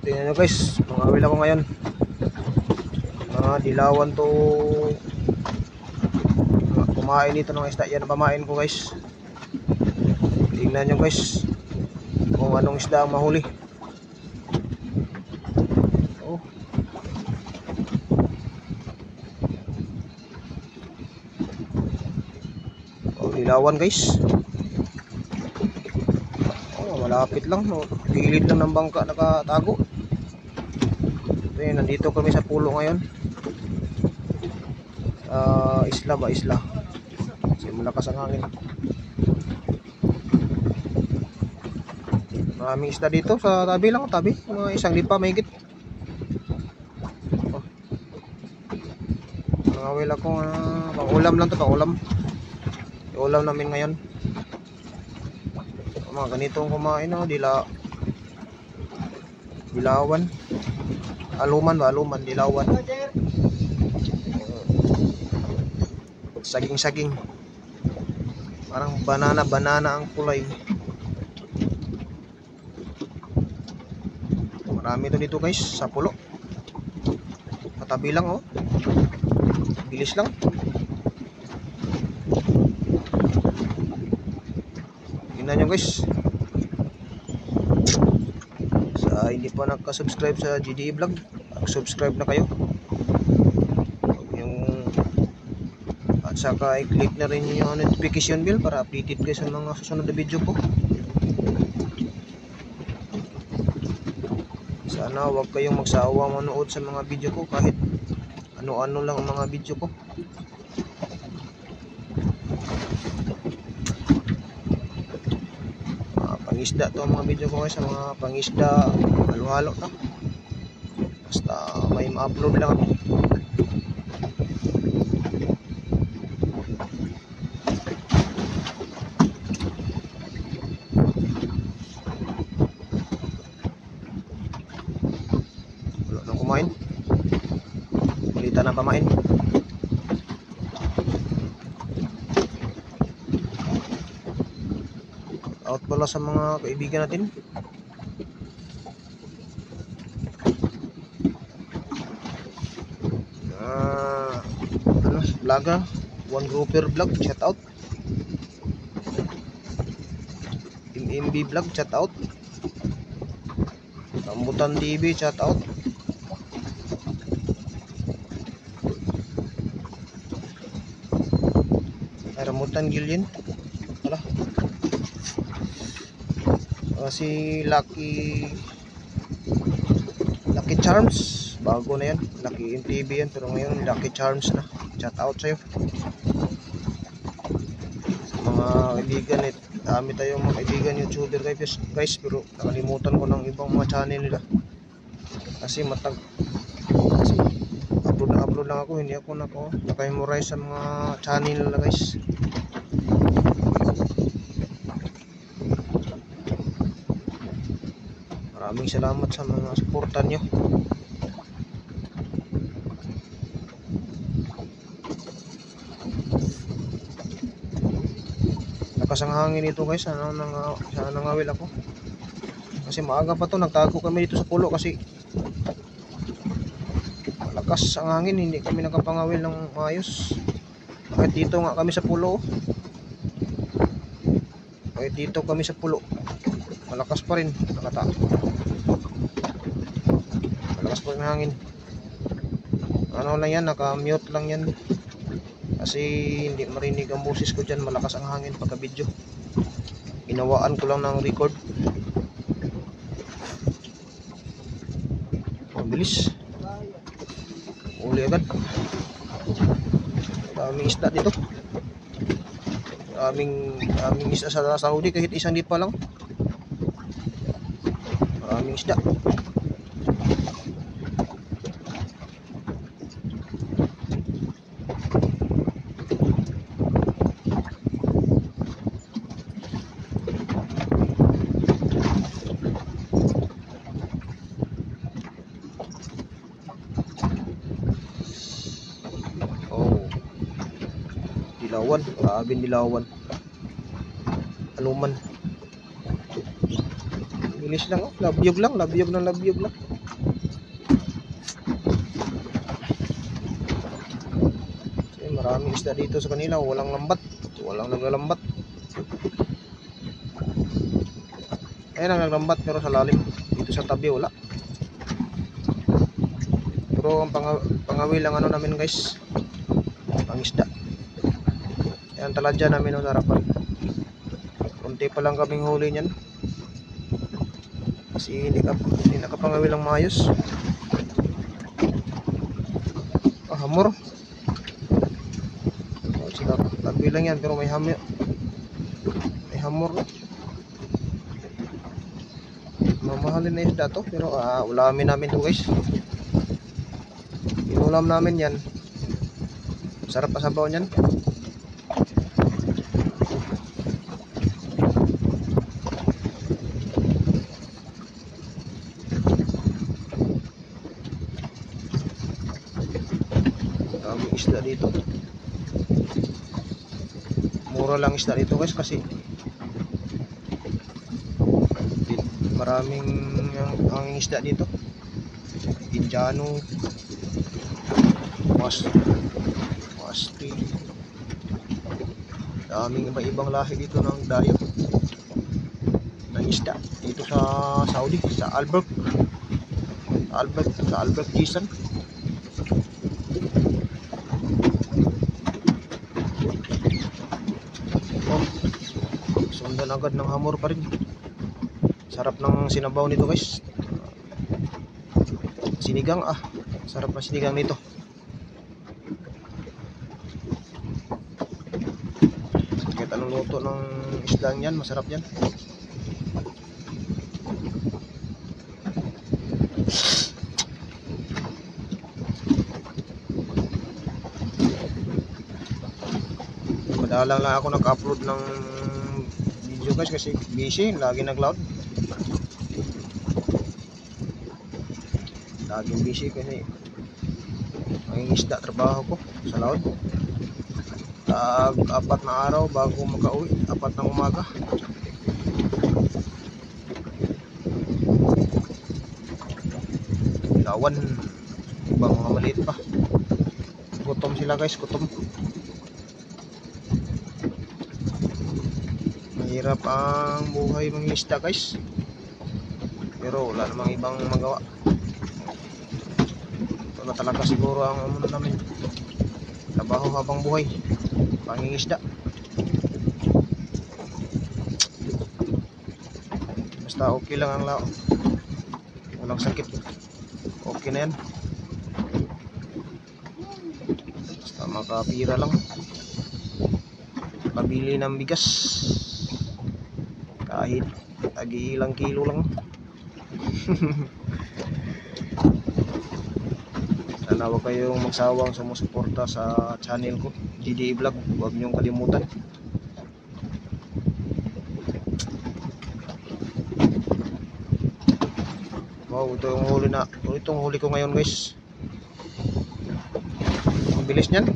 Tingnan nyo guys, mangawil ako ngayon. Mga dilawan to. Kumain dito ng isda. Yan ang pamain ko guys. Tingnan nyo guys kung anong isda ang mahuli. Oh. Oh, dilawan guys. Oh, malapit lang, no? Gilid lang ng bangka nakatago. Nandito kami sa pulo ngayon. Isla ba? Isla. Kasi malakas ang hangin. Maraming isda dito sa tabi lang. Tabi. Mga isang lipa mahigit. Oh. Nangawil ako. Pang-ulam lang to. Pang-ulam. Ulam namin ngayon. Mga ganitong kumain. Oh, dilawan. Aluman ba? Aluman, dilawan. Saging-saging. Parang banana ang kulay. Marami to dito guys, sa pulo. Katabi lang oh. Bilis lang. Tingnan nyo guys. Hindi pa nakasubscribe sa GDE Vlog, subscribe na kayo. At saka i-click na rin yung notification bell para updated kayo sa mga susunod na video ko. Sana huwag kayong magsawa manood sa mga video ko, kahit ano-ano lang ang mga video ko. Pangisda to ang mga video ko guys, sa mga pangisda, halo-halo to. Basta may ma-upload lang ako. Wala nang kumain. Balita na pamain. Out pala sa mga kaibigan natin. Vlogger, One Grouper Vlog, shout out. MMB Vlog, shout out. Rambutan TV, shout out. Rambutan Gillian. Wala. Si Lucky Charms, bago na yan. Lucky MTV yan, pero ngayon Lucky Charms na. Shout out sa'yo. Mga kaibigan, dami tayong mga kaibigan YouTuber guys, pero nakalimutan ko ng ibang mga channel nila. Kasi upload lang ako, hindi ako naka-memorize sa mga channel nila guys. Maraming salamat sa mga suportan nyo. Lakas ang hangin ito guys, nangawil ako. Kasi maaga pa to, nagtago kami dito sa pulo kasi malakas ang hangin, hindi kami nakapangawil ng maayos. Kahit dito nga kami sa pulo. Kahit dito kami sa pulo, malakas pa rin. Malakas pa rin ang hangin. Ano lang yan, naka-mute lang yan. Kasi hindi marinig ang boses ko dyan, malakas ang hangin pagka video. Ginawaan ko lang ng record. Mabilis. Uli agad. Daming isda dito. Daming isda sa Saudi, kahit isang lipa lang. Maraming isda. Dilawan, grabing dilawan. Aluman. Bilis lang, labyog lang. Maraming isda dito sa kanila, walang lambat, walang naglalambat. Ayan ang naglambat pero sa lalim. Dito sa tabi wala. Pero ang pangawi lang ano namin guys, pangisda. Ayan taladya namin sa harapan. Kunti pa lang kaming huli niyan. Kasi hindi nakapangawi lang maayos. Hamor. Tabi lang yan pero may hamor. May hamor. Mamahalin na isda to pero ulamin namin to guys. Inulam namin yan. Sarap pa sabaw niyan. Daming isda dito. Mura lang isda dito guys kasi maraming ang isda dito. Indiano, Masti. Daming iba-ibang lahi dito ng dayo ng isda dito sa Saudi, sa Albert Jisan. Sundan agad ng hamor pa rin. Sarap ng sinabaw nito guys. Sinigang sarap na sinigang nito. Kahit anong luto ng isdang yan, masarap yan. Madalang lang ako nag-upload ng video guys kasi busy, lagi nag-load. Laging busy kasi ang isda trabaho ko sa laod. Apat na araw bago makauwi, 4 ng umaga. Lawan, ibang mga maliit pa. Gutom sila guys, gutom. Mahirap ang buhay mga isda guys, pero wala namang ibang magawa. Na talaga siguro ang ano namin, trabaho habang buhay, pangingisda. Basta okay lang ang lao, walang sakit, okay na yan. Basta makapira lang, pabili ng bigas kahit ilang kilo lang. Sana huwag kayong magsawang sumusuporta sa channel ko, GDA Vlog. Huwag niyong kalimutan. Wow, ito yung huli na. Itong huli ko ngayon guys. Ang bilis niyan.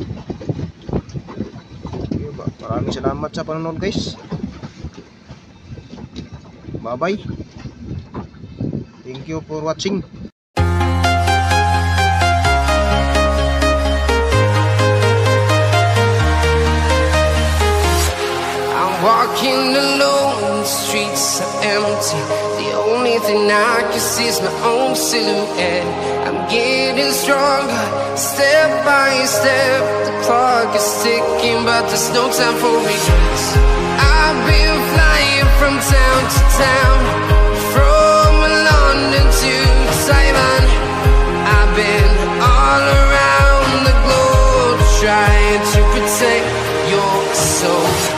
Maraming salamat sa panonood guys. Bye bye. Thank you for watching. Walking alone, the streets are empty. The only thing I can see is my own silhouette. I'm getting stronger, step by step. The clock is ticking, but there's no time for regrets. I've been flying from town to town, from London to Taiwan. I've been all around the globe, trying to protect your soul.